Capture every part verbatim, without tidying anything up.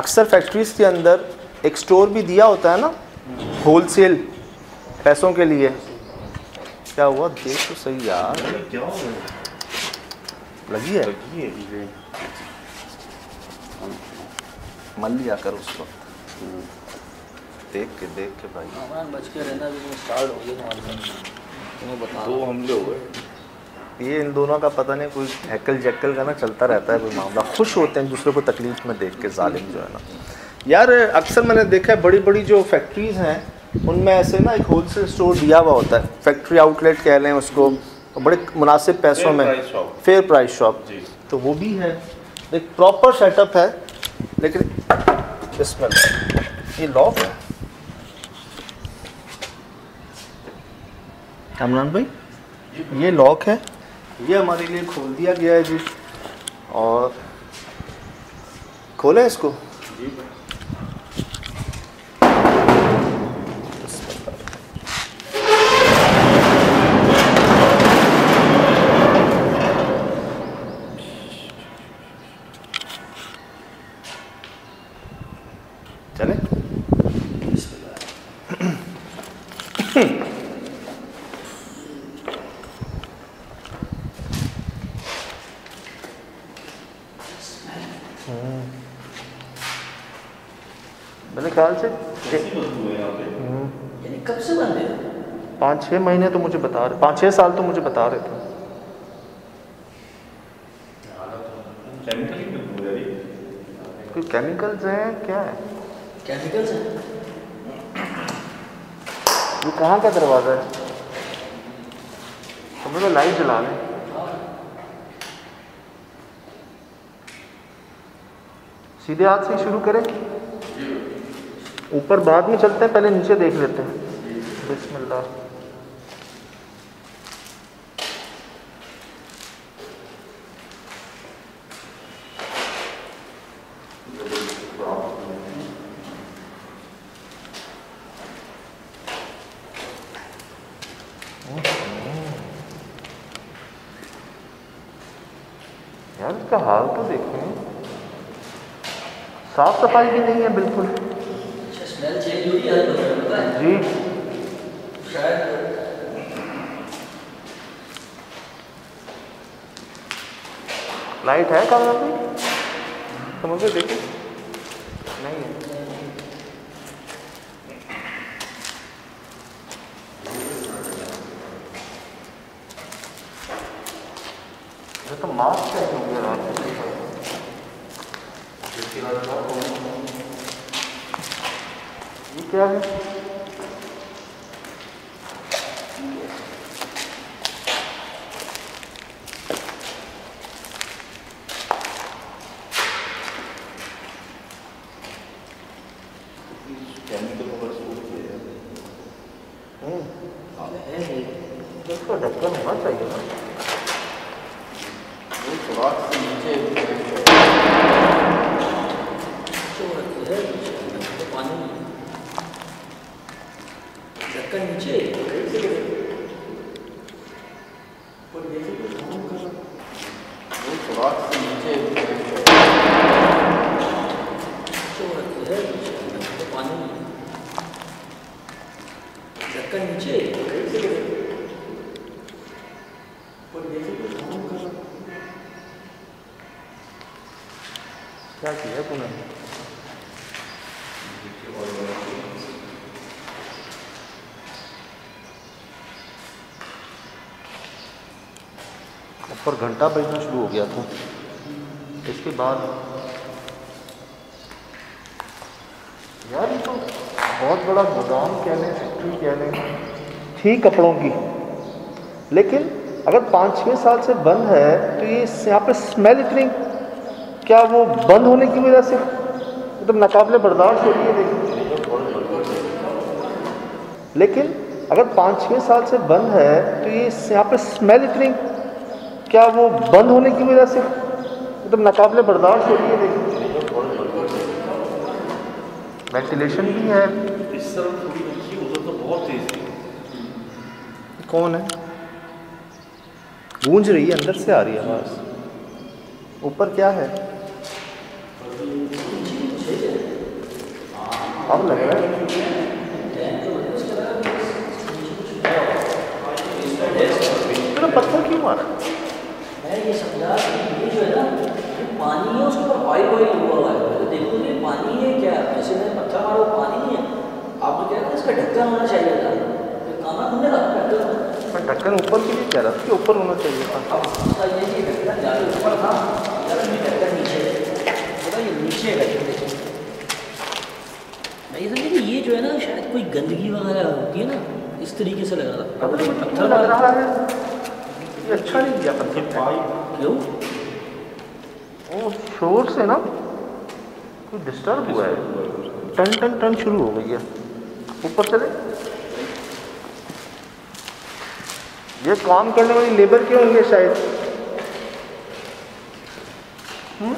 अक्सर फैक्ट्रीज़ के अंदर एक स्टोर भी दिया होता है ना, होलसेल पैसों के लिए। क्या हुआ देख तो सही यार, क्या लगी है, लगी है मल लिया कर उसको, देख के देख के भाई। सामान बच के रहना भी स्टार्ट हो गया तुम्हें बता। दो हमले हो गए। ये इन दोनों का पता नहीं कोई हैकल जैकल का ना चलता रहता है कोई मामला, खुश होते हैं दूसरे को तकलीफ में देख के, जालिम जो है ना यार। अक्सर मैंने देखा है बड़ी बड़ी जो फैक्ट्रीज़ हैं उनमें ऐसे ना एक होलसेल स्टोर दिया हुआ होता है, फैक्ट्री आउटलेट कह लें उसको, बड़े मुनासिब पैसों में, फेयर प्राइस शॉप, तो वो भी है, एक प्रॉपर सेटअप है। लेकिन इसमें ये लॉक है कामरान भाई, ये लॉक है, ये हमारे लिए खोल दिया गया है जी। और खोलें इसको, चले मेरे ख्याल से कब से बंद है? पाँच छः महीने तो मुझे बता रहे, पाँच छः साल तो मुझे बता रहे थे। कोई केमिकल्स हैं क्या है? केमिकल्स हैं। ये कहाँ का दरवाज़ा है? हम लोग लाइट जला लें। सीधे हाथ से शुरू करें, ऊपर बाद में चलते हैं, पहले नीचे देख लेते हैं। बिस्मिल्लाह। यार इसका हाल तो देखें, साफ सफाई भी नहीं है बिल्कुल। स्मेल चेंज हुई है जी शायद। लाइट है कमरा में, समझ के देखिए, नहीं है। ये तो मास्क कैसे हो गया रात में? ये क्या है? इसका ढक्कन होना चाहिए ना, ढक्कन नीचे ढक्कन नीचे क्या किया तूने? ऊपर घंटा बजना शुरू हो गया था, इसके बाद यार ये तो बहुत बड़ा गोदाम कह लें, फैक्ट्री कह लें, थी कपड़ों की, लेकिन अगर पाँच छः साल से बंद है तो ये यहाँ पे स्मेल इतनी, क्या वो बंद होने की वजह से मतलब नाकाबिले बर्दाश्त हो रही है? देखिए, लेकिन अगर पाँच छः साल से बंद है तो ये यहाँ पे स्मेल इतनी, क्या वो बंद होने की वजह से मतलब नाकाबिले बर्दाश्त हो रही है? देखिए, वेंटिलेशन भी है। इस तरफ थोड़ी अच्छी, उधर तो बहुत तेज थी। कौन है? गूंज रही है, अंदर से आ रही है आवाज़। ऊपर क्या है? अब लग रहा है तेरा पत्थर क्यों मारा? मैं ये समझा कि ये जो है ना, ये पानी है, उसके ऊपर ऑयल ऑयल हुआ हुआ है। तो देखो ये पानी है क्या? जैसे मैंने पत्थर मारा वो पानी नहीं है। आप तो कह रहे हैं इसका ढक्कन होना चाहिए था। ये काना हमने रखा ढक्कन। मैं ढक्कन ऊपर के लिए कह रहा था कि ऊपर होना चाहिए था। अब उसका ये कि ढक्कन ज़्यादा ऊपर था, ज़्यादा भी ढक्कन नीचे है। पता ये नीचे है ढक्कन नीचे। मैं ये समझा कि ये जो है ना, शायद कोई गंदगी वगैरह होती है ना, इस तरीके से लग रहा था। अब मुझे क्यों लग रहा है ये अच्छा नहीं किया पत्थर पाइप क्यों? वो शोर से ना कोई डिस्टर्ब हुआ है, टन टन टन शुरू हो गई है। ऊपर चले, ये काम करने वाली लेबर क्यों होंगे शायद। हम्म?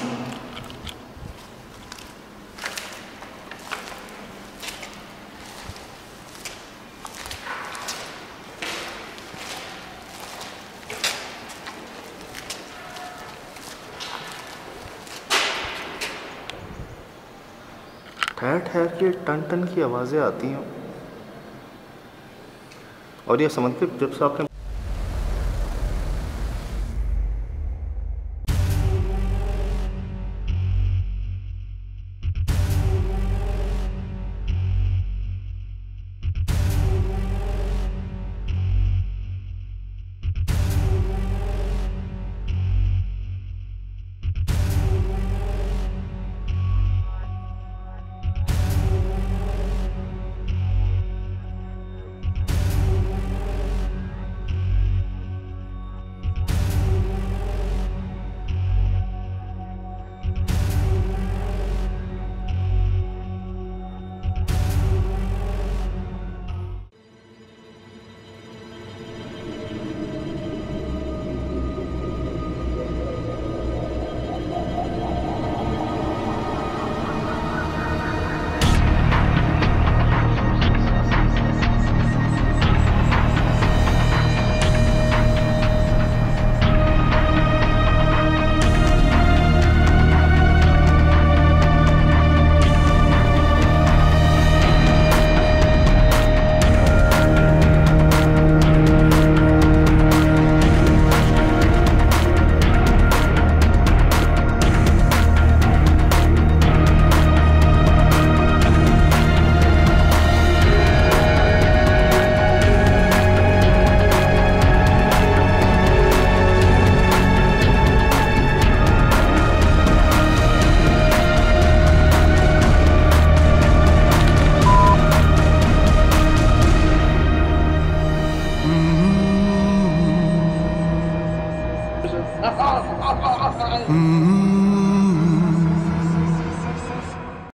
ठहर ठहर के टन टन की आवाज़ें आती हैं और ये समझ के जब से आपने